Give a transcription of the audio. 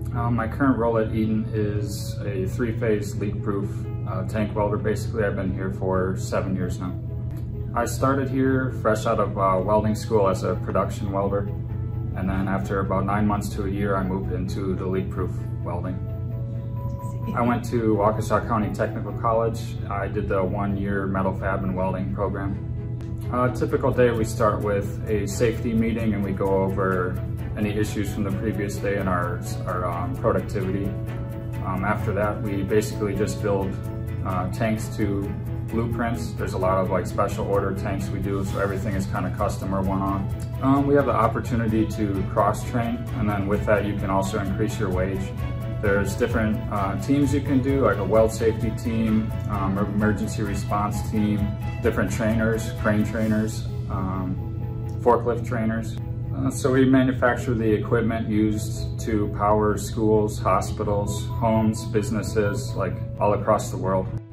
My current role at Eaton is a three-phase leak-proof tank welder. Basically, I've been here for 7 years now. I started here fresh out of welding school as a production welder, and then after about 9 months to a year, I moved into the leak-proof welding. I went to Waukesha County Technical College. I did the 1-year metal fab and welding program. A typical day, we start with a safety meeting and we go over any issues from the previous day and our productivity. After that, we basically just build tanks to blueprints. There's a lot of special order tanks we do, so everything is kind of custom or one-on. We have the opportunity to cross-train, and then with that you can also increase your wage. There's different teams you can do, like a weld safety team, emergency response team, different trainers, crane trainers, forklift trainers. So we manufacture the equipment used to power schools, hospitals, homes, businesses, all across the world.